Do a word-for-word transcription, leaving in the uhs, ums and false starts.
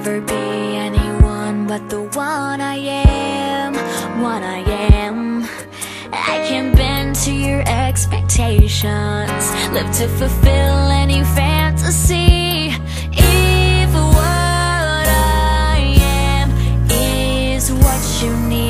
never be anyone but the one I am, one I am. I can't bend to your expectations, live to fulfill any fantasy. If what I am is what you need,